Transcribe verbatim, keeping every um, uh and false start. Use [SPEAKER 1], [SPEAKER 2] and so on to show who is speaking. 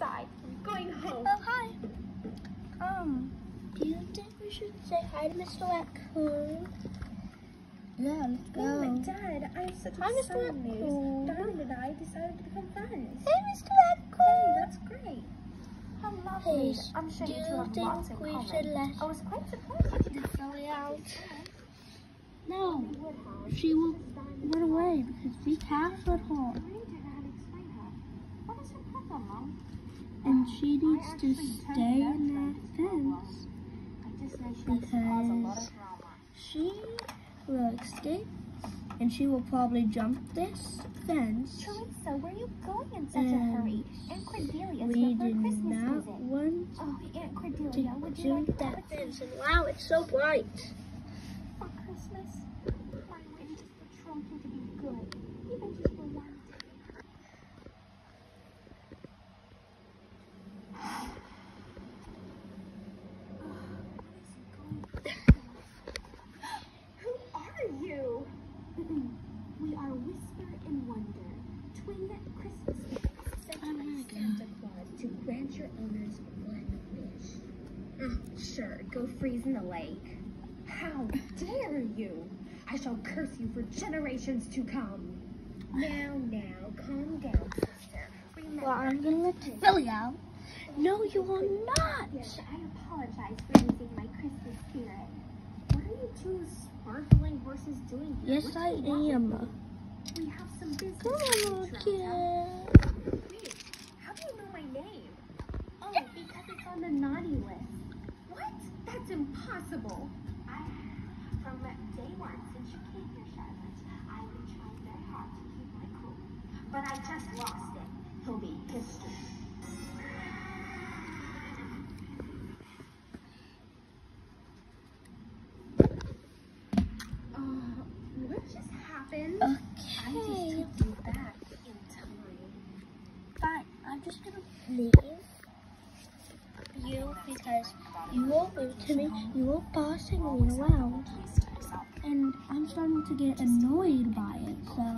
[SPEAKER 1] outside. I'm going home.
[SPEAKER 2] Oh, hi. Um, do you think we should say hi to Mister Raccoon? Yeah, let's go.
[SPEAKER 1] Oh my Dad, I have such
[SPEAKER 2] Hi, Mister
[SPEAKER 1] exciting news.
[SPEAKER 2] Raccoon.
[SPEAKER 1] Diamond and I decided to become friends.
[SPEAKER 2] Hey, Mister
[SPEAKER 1] Hey,
[SPEAKER 2] Raccoon.
[SPEAKER 1] that's great. How lovely.
[SPEAKER 2] Hey,
[SPEAKER 1] I'm sure
[SPEAKER 2] do
[SPEAKER 1] you two
[SPEAKER 2] you
[SPEAKER 1] have lots in
[SPEAKER 2] think we
[SPEAKER 1] common.
[SPEAKER 2] should let
[SPEAKER 1] I was quite surprised you didn't
[SPEAKER 2] Zoe out?
[SPEAKER 1] No.
[SPEAKER 2] No, she will run away because we can't let her.
[SPEAKER 1] What is her problem, Mom?
[SPEAKER 2] And she needs to stay in that fence because she will escape and she will probably jump this fence.
[SPEAKER 1] Teresa, where are you going in such a
[SPEAKER 2] And
[SPEAKER 1] hurry? Aunt Cordelia's
[SPEAKER 2] we
[SPEAKER 1] here for a
[SPEAKER 2] did
[SPEAKER 1] Christmas
[SPEAKER 2] not
[SPEAKER 1] visit.
[SPEAKER 2] want
[SPEAKER 1] Oh, Aunt
[SPEAKER 2] to
[SPEAKER 1] Cordelia, would you
[SPEAKER 2] jump
[SPEAKER 1] like
[SPEAKER 2] that
[SPEAKER 1] that
[SPEAKER 2] fence. And wow, it's so bright.
[SPEAKER 1] for Christmas? My wish is for Tronky to be good, even just for one day. Who are you? We are Whisper and Wonder, twin Christmas gifts sent
[SPEAKER 2] Oh
[SPEAKER 1] by
[SPEAKER 2] my
[SPEAKER 1] Santa Claus to grant your owners one wish. Ah, sure, go freeze in the lake. How dare you? I shall curse you for generations to come. Now, now, calm down, sister. Remember,
[SPEAKER 2] Well, I'm gonna let Philly out. No, you are not.
[SPEAKER 1] yes, I apologize for losing my Christmas spirit. What are you two sparkling horses doing here?
[SPEAKER 2] Yes,
[SPEAKER 1] What
[SPEAKER 2] I
[SPEAKER 1] do you want with
[SPEAKER 2] am.
[SPEAKER 1] me? We have some business
[SPEAKER 2] Come
[SPEAKER 1] to
[SPEAKER 2] on,
[SPEAKER 1] do, Trenta.
[SPEAKER 2] kid.
[SPEAKER 1] Wait, how do you know my name? Oh, because it's on the naughty list. What? That's impossible. I, from day one, since you came here, Charlotte, I've been trying very hard to keep my cool. But I just lost it. He'll be history. Uh, what just happened? I just
[SPEAKER 2] Okay.
[SPEAKER 1] took you back in time.
[SPEAKER 2] Fine, I'm just gonna leave you because you were rude to me. You were bossing me around. And I'm starting to get annoyed by it. So